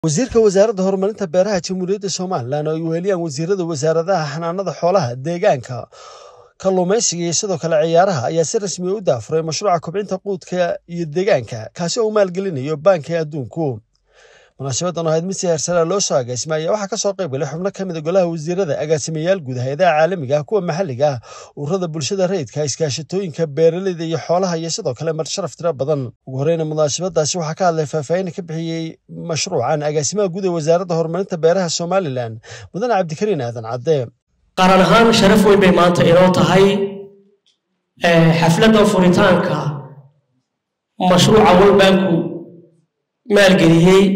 wasiirka wasaaradda horumarinta beeraha Jamhuuriyadda Soomaaliland oo ay weheliyaan wasiirada wasaaradaha xanaanada xoolaha deegaanka kalluumaysiga iyo sidoo kale ciyaaraha ayaa si rasmi ah u daafuray mashruuca kobcinta quudka iyo deegaanka kaasi oo maalgelinayo Banka Adduunku. Munaasabaddan oo ahayd mid si heersare loo soo agaasimay ayaa waxaa ka soo qayb galay xubno ka mid ah golaha wasiirada agaasimayaal guud hay'adaha caalamiga ah kuwa maxalliga ah ururada bulshada rayidka iskaashatooyinka beeraleyda iyo xoolaha iyo sidoo kale marsharaf tiro badan. Ugu horreyn munaasabadaasi waxaa ka hadlay faahfaahin ka bixiyay mashruucan agaasimaha guud ee wasaaradda horumarinta beeraha Soomaaliland Mudane Cabdikariin Aadan Cadde. qaran ahaan sharaf weyn bay maanta inoo tahay xafladda furitaanka mashruuca World Bank maalgeliyay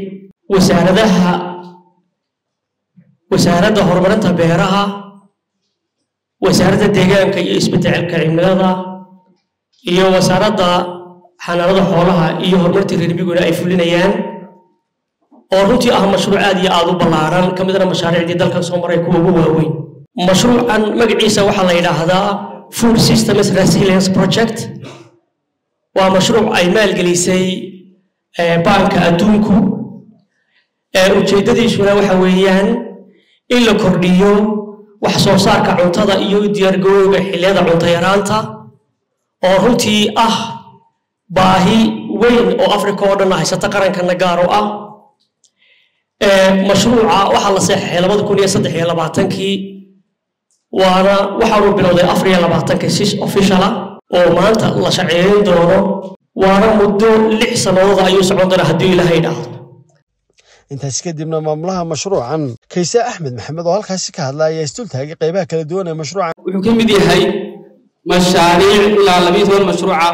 wasaaradda horumarinta beeraha wasaaradda deegaanka iyo isbeddelka cimilada iyo wasaaradda xanaanada xoolaha iyo horumarinta reer miyiga ay fulinayaan oo runtii ah mashruuc aad iyo aad u ballaaran ka mid ah mashaariicda dalka Soomaaliya kuwa ugu waaweyn. mashruucan magaciisa waxaa la yiraahdaa Food Systems Resilience Project waa mashruuc ay maalgelisay Banka Adduunku ujeedadiisuna waxa weeyaan in la kordhiyo wax soo saarka cuntada iyo diyaar garowga xilliyada cunto yaraanta oo runtii ah baahi weyn oo Afrika oo dhan haysata qarankan gaar u ah. mashruuca waxa la saxeexay 2023 waana waxa uu bilowday 24 official oo maanta la shaqeyn doono waana muddo 6 sanadood ayuu socon doonaa haddii Ilaahay dhaafo. intaas kadibna maamulaha mashruucan Kaysa Axmed Maxamed oo halkaas ka hadlaya istul taagay qaybaha kala duwan ee mashruucan wuxuu ka mid yahay mashaariic ilaa 12 mashruuca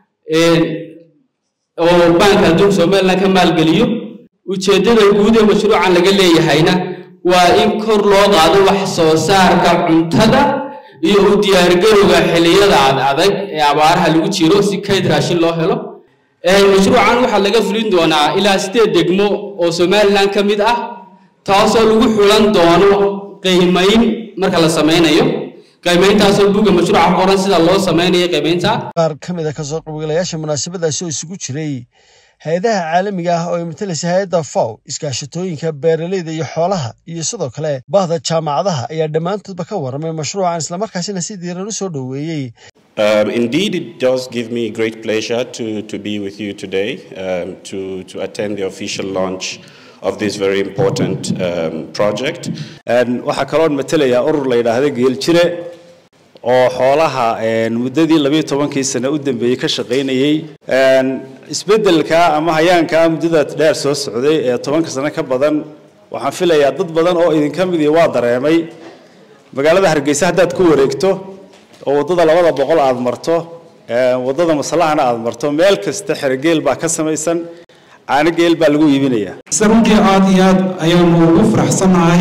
oo Banka Adduunka Soomaaliland ka maalgeliyo. ujeedada guud ee mashruucan laga leeyahayna waa in kor loo qaado wax soo saarka cuntada iyo u diyaar garowga xilliyada adag ee abaaraha lagu jiro si kayd raashin loo helo. mashruucan waxa laga fulin doonaa ilaa 8 degmo oo Soomaaliland ka mid ah taasoo lagu xulan doono qiimeyn marka la sameeyo qiimeyntaas oo buuga mashruuca qoran sida loo sameeyo qiimeynta. qaar ka mid ah ka soo qaybgalayaasha munaasabadaasi oo isugu jiray hay'adaha caalamiga ah oo ay matalaysa hay'adda FAO iskaashatooyinka beeraleyda iyo xoolaha iyo sidoo kale bahda jaamacadaha ayaa dhammaantoodba ka warramay mashruucan isla markaasina si diiran u soo dhaweeyay. Indeed, it does give me great pleasure to be with you today, to attend the official launch of this very important project. waxaa kaloo matalaya urur la yiraahdo Geeljire oo xoolaha muddadii 12 sano u dambeeyay ka shaqeynayay isbeddelka ama hayaanka muddada dheer soo socday ee 10 sano ka badan. waxaan filayaa dad badan oo idin ka mid ah waa dareemay magaalada Hargeysa haddaad ku wareegto oo wadada 200 aad marto wadada maslaxana aad marto meel kasta xirgeel baa ka samaysan caana geel baa lagu iibinayaa. runtii aad iyo aad ayaan ugu faraxsanahay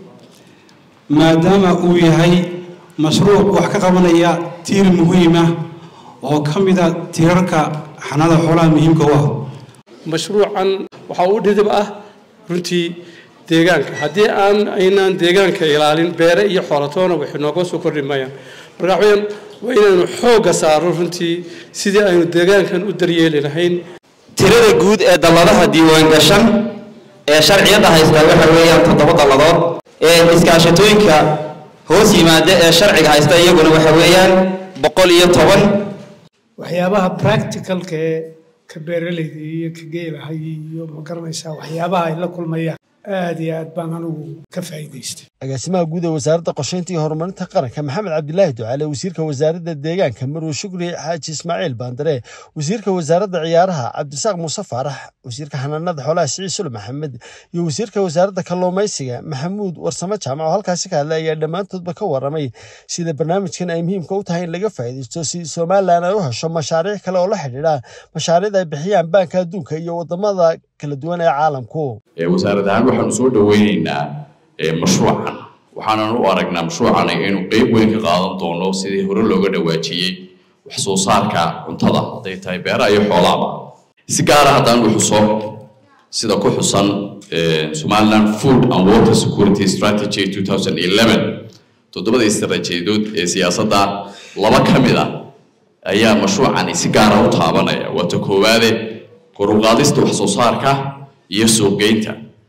maadaama uu yahay mashruuc wax ka qabanaya tiir muhiim ah oo ka mid ah tiirarka xanaanada xoolaha muhiimka u ah. mashruucan waxa uu dhidib ah runtii deegaanka haddii aynaan deegaanka ilaalin beere iyo xoolatoona waxay nooga soo kordhimayaan. marka waa inaanu xoogga saaro runtii sidii aynu deegaankan u daryeeli lahayn. tirada guud ee dalladaha diiwaan gashan ee sharciyada haysta waxa weeyaan 7 dalladood iskaashatooyinka hoos yimaada ee sharciga haysta iyaguna waxa weeyaan 110. waxyaabaha practicalka ee ka beeraleyda iyo ka geelaha iyo ma garanaysaa waxyaabaha ay la kulmayaan aad iyo aad baan anigu ka faa'iidaystay. agaasimaha guud ee wasaaradda qorsheynta iyo horumarinta qaranka Maxamed Cabdilaahi Ducaale wasiirka wasaaradda deegaanka Marwo Shukri Xaaji Ismaaciil Baandare wasiirka wasaaradda ciyaaraha Cabdisaaq Muuse Faarax wasiirka xanaanada xoolaha Siciid Sulub Maxamed iyo wasiirka wasaaradda kalluumaysiga Maxamuud Warsamo Jaamac oo halkaas ka hadlay ayaa dhammaantoodba ka warramay sida barnaamijkan ay muhiimka u tahay in laga faa'iideysto si Soomaaliland ay u hesho mashaariic kale oo la xiriira mashaariicda ay bixiyaan Banka Adduunka iyo wadamada kala duwan ee caalamku. wasaaraddan waxaan soo dhaweynaynaa mashruucan waxaan u aragnaa mashruucan inuu qayb weyn ka qaadan doono sidii hore looga dhawaajiyay wax soo saarka cuntada haday tahay beeraha iyo xoolaha. si gaar ah haddaan u xuso sida ku xusan Somaliland Food and Water Security Strategy 2011 todobada istaraatiijiyadood ee siyaasadda laba ka mid ah ayaa mashruucan si gaar ah u taabanaya. waa ta koowaad kor u qaadista wax soo saarka iyo suuqgeynta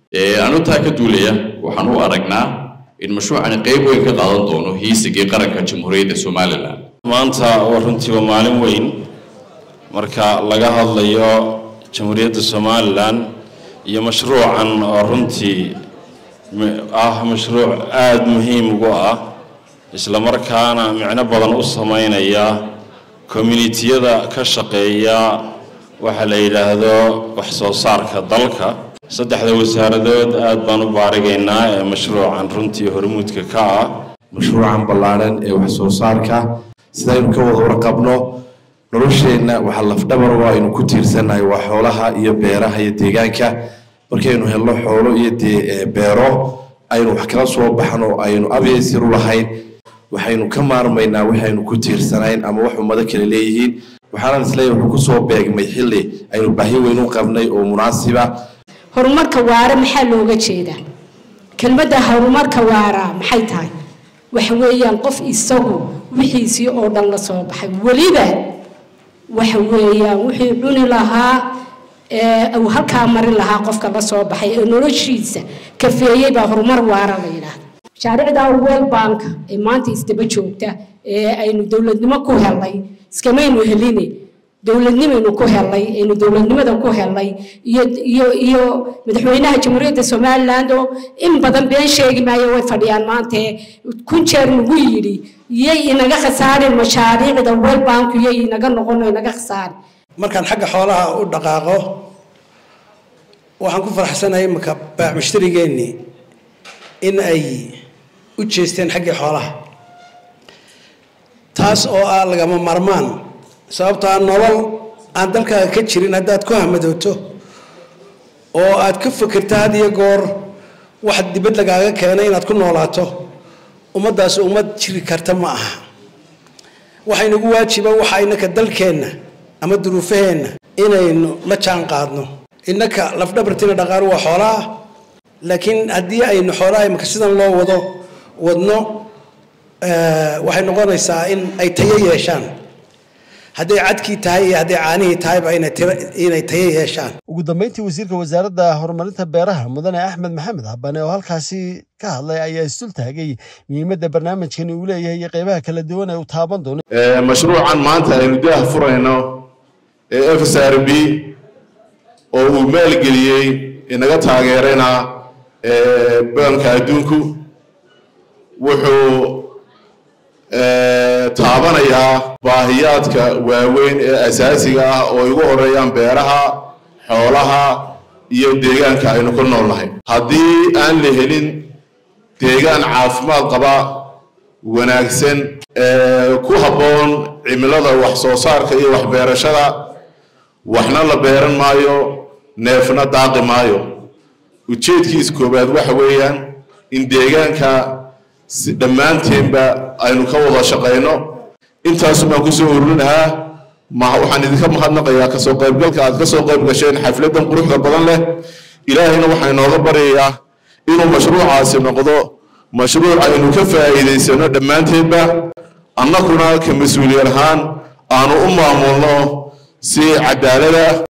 أنا تأكد ليا وحنو أرجنا إن مشروع عن قيب وين كقاضي دونه هي سجى قرن كجمهورية الصومالية ما أنت ورنتي ومعلم وين مركا لقاها اللي جمهورية الصومالية هي مشروع عن رنتي مشروع آد مهم وقوة إسلام مركانا معنا بدن الصوماليين يا كوميونيتي ذا كشقية وحليله هذا وحصل صار كضلك صدق ذا وزارة آد بانو بارجينا مشروع عن رنتي هرمود كا مشروع عن بلارن وحصل صار كا سيدنا كوض ورقبنا نرشينا وحلف دبر وإنه كتير سنة وحولها يبيرها يديجانك markaynu helno xoolo iyo beero aynu wax kala soo baxno aynu abeesiru lahayn waxaynu ka maarmaynaa waxaynu ku tiirsanayn ama wax umada kale leeyihiin waxaan isleeyahay wuxuu ku soo beegmay xilli aynu baahi weyn u qabnay oo munaasiba horumarka waara maxaa looga jeedaa kelmadda horumarka waara maxay tahay wax weeyaan qof isagu wixiisii oo dhan la soo baxay waliba wax weeyaan wixii cuni lahaa أو هالكا مرين لها قفك الله صوب حي نورشيسة كفاية بهرمر وارا لينا شارع دار ويل بانك إمانتي استبتشوكته إنه دولة نما كوهلاي سكمين وهليني دولة نما كوهلاي إنه دولة نما ده كوهلاي يو مدحوينها جمهورية الصومال لاندو إم بدن بين شيء ما يوي فديان مانته كون شر نقولي يي إنك خسارة المشاريع دار ويل بانك يي إنك نقولنا إنك خسارة markaan xagga xoolaha u dhaqaaqo waxaan ku faraxsanahay marka baac mushtarigeeni in ay u jeesteen xagga xoolaha taas oo ah lagama marmaan sababtoo ah nolol aan dalkaaga ka jirin haddaad ku hamadooto oo aad ka fikirto had iyo goor wax dibad lagaaga keenay inaad ku noolaato ummaddaas ummad jiri karta ma aha waxaynagu waajiba waxa aynaka dalkeenna ama duruufaheena inaynu la jaan qaadno innaka lafdhabartina dhaqaar waa xoolaha laakiin haddii aynu xoolaha imika sidan loo wadno waxay noqonaysaa in ay tayo yeeshaan hadday cadkii tahay iyo hadday caanihii tahayba inay tayo yeeshaan ugu dambeyntii wasiirka wasaaradda horumarinta beeraha mudane axmed maxamed habane oo halkaasi ka hadlay ayaa istul taagay muhiimadda barnaamijkan uu leeyahay iyo qaybaha kala duwan ee uu taaban doono mashruucan maanta aynu daah furayno FSRB oo uu maalgeliyey inaga taageerayna banka adduunku wuxuu taabanayaa baahiyaadka waaweyn ee asaasiga ah oo ugu horeeyaan beeraha xoolaha iyo deegaanka aynu ku noolnahay haddii aan la helin deegaan caafimaad qaba wanaagsan ku habboon cimilada wax soo saarka iyo wax beerashada waxna la beeran maayo neefna daaqi maayo ujeedkiisa koobaad waxa weeyaan in deegaanka si dhammaanteenba aynu ka wada shaqayno intaas baan ku soo ururinahaa waxaan idinka mahadnaqayaa kasoo qaybgalka aad ka soo qayb gasheen xafladan quruxda badan leh ilaahayna waxaan inooga baryayaa inuu mashruucaasi noqdo mashruuc aynu ka faa'iidaysano dhammaanteenba annaguna ka mas-uuliyad ahaan aanu u maamulno si cadaalad ah